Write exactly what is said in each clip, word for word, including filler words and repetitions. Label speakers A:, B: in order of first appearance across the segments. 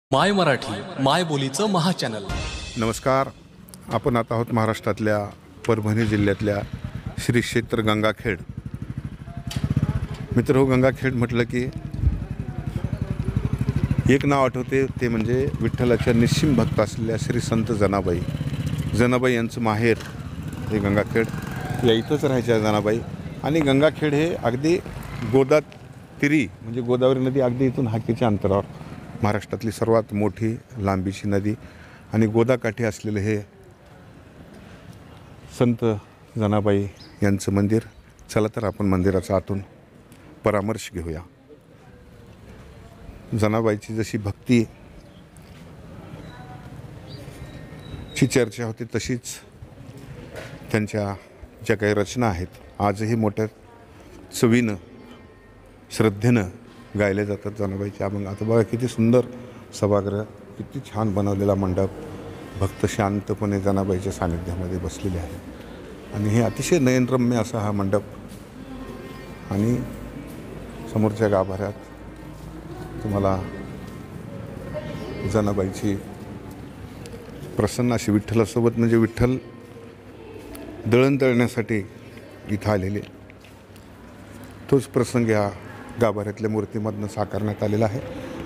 A: माय मराठी माय बोलीचं महाचॅनल.
B: नमस्कार. आपण आता आहोत महाराष्ट्रातल्या परभणी जिल्ह्यातल्या श्री क्षेत्र गंगाखेड. मित्र हो, गंगाखेड म्हटलं की एक नाव आठवते, ते म्हणजे विठ्ठलाच्या निस्सिम भक्त असलेल्या श्री संत जनाबाई. जनाबाई यांचं माहेर हे गंगाखेड. या इथंच राहायच्या जनाबाई. आणि गंगाखेड हे अगदी गोदातीरी म्हणजे गोदावरी नदी अगदी इथून हाकेच्या अंतरावर, महाराष्ट्रातली सर्वात मोठी लांबीची नदी आणि गोदाकाठी असलेलं हे संत जनाबाई यांचं मंदिर. चला तर आपण मंदिराचा आतून परामर्श घेऊया. जनाबाईची जशी भक्ती ची चर्चा होती, तशीच त्यांच्या ज्या काही रचना आहेत आजही मोठ्या चवीनं श्रद्धेनं गायले जातात जनाबाईच्या अभंग. आता बघा किती सुंदर सभागृह, किती छान बनवलेला मंडप. भक्त शांतपणे जनाबाईच्या सानिध्यामध्ये बसलेले आहे आणि हे अतिशय नयनरम्य असा हा मंडप. आणि समोरच्या गाभाऱ्यात तुम्हाला जनाबाईची प्रसन्न अशी विठ्ठलासोबत म्हणजे विठ्ठल दळण दळण्यासाठी इथं आलेले तोच प्रसंग या गाभाऱ्यातल्या मूर्तीमधनं साकारण्यात आलेला आहे.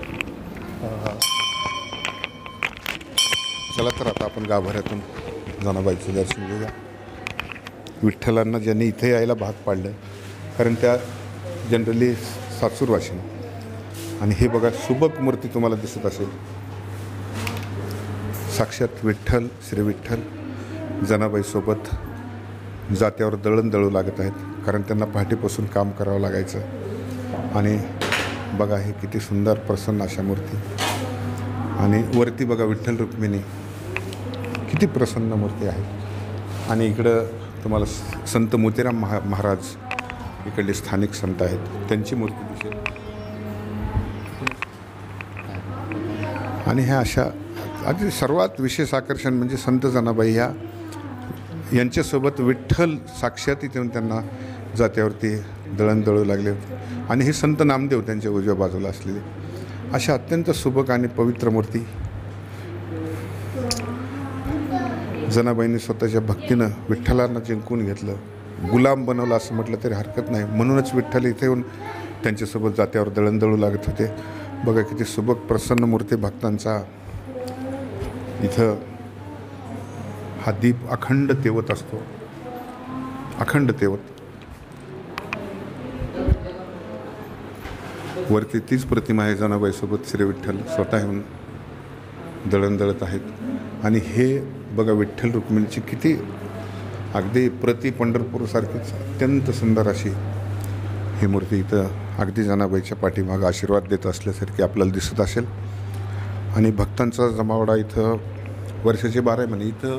B: चला तर आता आपण गाभाऱ्यातून जनाबाईचं दर्शन घेऊया. विठ्ठलांना ज्यांनी इथे यायला भाग पाडलं, कारण त्या जनरली सासूरवाशिन. आणि हे बघा सुबक मूर्ती तुम्हाला दिसत असेल. साक्षात विठ्ठल श्री विठ्ठल जनाबाईसोबत जात्यावर दळण दळू लागत आहेत, कारण त्यांना पहाटेपासून काम करावं लागायचं. आणि बघा हे किती सुंदर प्रसन्न अशा मूर्ती. आणि वरती बघा विठ्ठल रुक्मिणी, किती प्रसन्न मूर्ती आहे. आणि इकडं तुम्हाला संत मोतीराम महा महाराज इकडले स्थानिक संत आहेत, त्यांची मूर्ती दिसेल. आणि ह्या अशा अगदी सर्वात विशेष आकर्षण म्हणजे संत जनाबाई ह्या यांच्यासोबत विठ्ठल साक्षात इथे त्यांना जात्यावरती दळण दळू लागले होते. आणि हे संत नामदेव त्यांच्या उजव्या बाजूला असलेले अशा अत्यंत सुबक आणि पवित्र मूर्ती जनाबाईंनी स्वतःच्या भक्तीनं विठ्ठलांना जिंकून घेतलं, गुलाम बनवलं असं म्हटलं तरी हरकत नाही. म्हणूनच विठ्ठल इथे येऊन त्यांच्यासोबत जात्यावर दळण दळू लागत होते. बघा किती सुबक प्रसन्न मूर्ती भक्तांचा. इथं हा दीप अखंड तेवत असतो, अखंड तेवत. वरती तीच प्रतिमा आहे जनाबाईसोबत श्री विठ्ठल स्वतः येऊन दळण दळत आहेत. आणि हे बघा विठ्ठल रुक्मिणीची किती अगदी प्रति पंढरपूरसारखीच अत्यंत सुंदर अशी ही मूर्ती इथं अगदी जनाबाईच्या पाठीमागं आशीर्वाद देत असल्यासारखी आपल्याला दिसत असेल. आणि भक्तांचा जमावडा इथं वर्षाचे बारा महिने इथं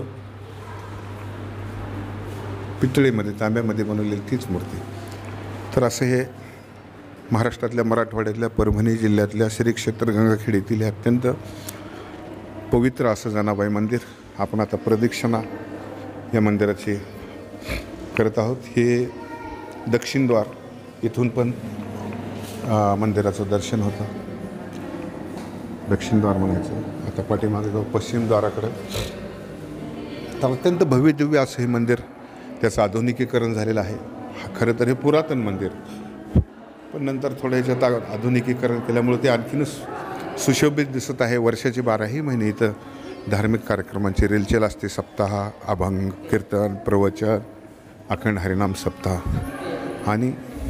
B: पितळेमध्ये तांब्यामध्ये बनवलेली तीच मूर्ती. तर असं हे महाराष्ट्रातल्या मराठवाड्यातल्या परभणी जिल्ह्यातल्या श्री क्षेत्र गंगाखेड येथील हे अत्यंत पवित्र असं जनाबाई मंदिर. आपण आता प्रदक्षिणा या मंदिराची करत आहोत. हे दक्षिणद्वार, इथून पण मंदिराचं दर्शन होतं. दक्षिणद्वार म्हणायचं. आता पाठीमागे जाऊ पश्चिम द्वाराकडं. तर अत्यंत भव्य दिव्य असं हे मंदिर, त्याचं आधुनिकीकरण झालेलं आहे. खरं तर हे पुरातन मंदिर, पण नंतर थोडं ह्याच्यात आधुनिकीकरण केल्यामुळे ते आणखीनच सुशोभित दिसत आहे. वर्षाचे बाराही महिने इथं धार्मिक कार्यक्रमांची रेलचेल असते. सप्ताह, अभंग, कीर्तन, प्रवचन, अखंड हरिनाम सप्ताह. आणि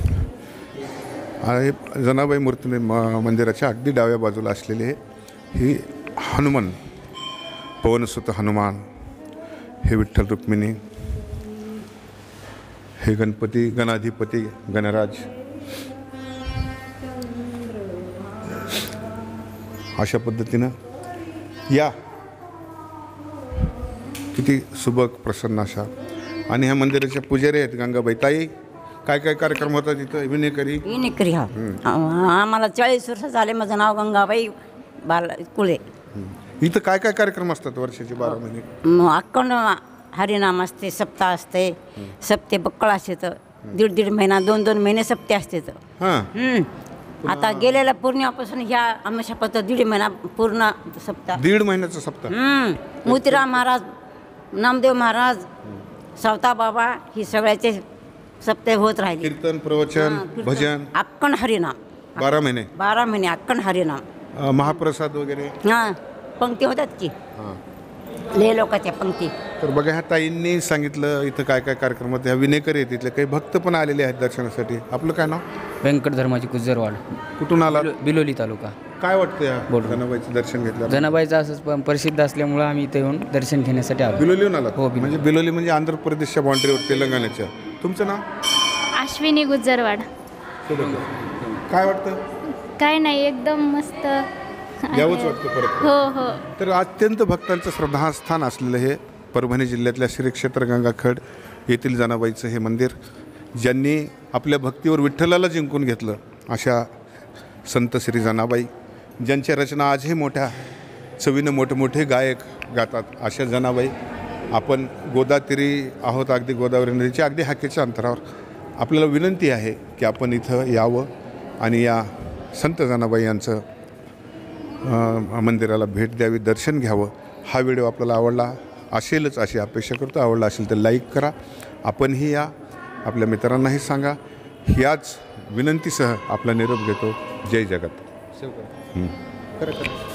B: जनाबाई मूर्तीने म मंदिराच्या अगदी डाव्या बाजूला असलेले ही हनुमान, पवनसुत हनुमान, हे विठ्ठल रुक्मिणी, हे गणपती गणाधिपती गणराज. अशा पद्धतीनं या किती सुबक प्रसन्न अशा. आणि ह्या मंदिराच्या पुजारी आहेत गंगाबाई. ताई, काय काय कार्यक्रम होतात इथं? विनेकरी
C: विनेकरी हा आम्हाला चाळीस वर्ष झाले. माझं नाव गंगाबाई बाला कुळे.
B: इथं काय काय कार्यक्रम असतात वर्षाचे बारा महिने?
C: अखंड हरिनाम असते, सप्ताह असते, सप्ते बक्कळ असते, दीड दीड महिना दोन दोन महिने सप्ते असते.
B: हां,
C: आता गेलेल्या पौर्णिमापासून ह्या आमशापत दीड महिना पूर्ण सप्ताह.
B: दीड महिन्याचा सप्ताह.
C: हम्म. मोतीराम महाराज, नामदेव महाराज, सावता बाबा ही सगळ्याचे सप्ताह होत राहिले.
B: कीर्तन, प्रवचन, भजन,
C: अक्कन हरिनाम
B: बारा महिने,
C: बारा महिने अक्कन हरिनाम.
B: अ, महाप्रसाद वगैरे.
C: हां, पंक्ती होतात की
B: हां.
C: ले लोकांच्या पंक्ती.
B: तर बघा ह्या ताईंनी सांगितलं इथं काय काय कार्यक्रमात ह्या विनेकर आहेत, तिथले काही भक्त पण आलेले आहेत दर्शनासाठी. आपलं काय नाव?
D: व्यंकट धर्माची कुजरवाड,
B: कुठून आला?
D: बिलो- बिलोली तालुका.
B: काय वाटतं या
D: बोल.
B: जनाबाईचं दर्शन घेतलं?
D: जनाबाईचं असंच प- प्रसिद्ध असल्यामुळं आम्ही इथे येऊन दर्शन घेण्यासाठी आलो.
B: बिलोलीहून आला?
D: हो, बिलोली.
B: म्हणजे बिलोली म्हणजे आंध्र प्रदेशच्या बाउंड्रीवर, तेलंगणाच्या. तुमचं नाव?
E: अश्विनी गुज्जरवाड.
B: काय वाटतं?
E: काय नाही, एकदम मस्त.
B: यावंच वाटतं परत.
E: हो हो.
B: तर अत्यंत भक्तांचं श्रद्धास्थान असलेलं हे परभणी जिल्ह्यातल्या श्री क्षेत्र गंगाखेड येथील जनाबाईचं हे मंदिर, ज्यांनी आपल्या भक्तीवर विठ्ठलाला जिंकून घेतलं अशा संत श्री जनाबाई, ज्यांच्या रचना आजही मोठ्या चवीनं मोठमोठे गायक गातात, अशा जनाबाई. आपण गोदातीरी आहोत, अगदी गोदावरी नदीच्या अगदी हाकेच्या अंतरावर. आपल्याला विनंती आहे की आपण इथं यावं आणि या संत जनाबाई यांचं अ, मंदिराला भेट द्यावी, दर्शन घ्यावं. हा व्हिडिओ आपल्याला आवडला असेलच अशी अपेक्षा करतो. आवडला असेल तर लाईक करा, आपणही या, आपल्या मित्रांनाही सांगा. याच विनंतीसह आपला निरोप घेतो. जय जगत. हं. खरं खरं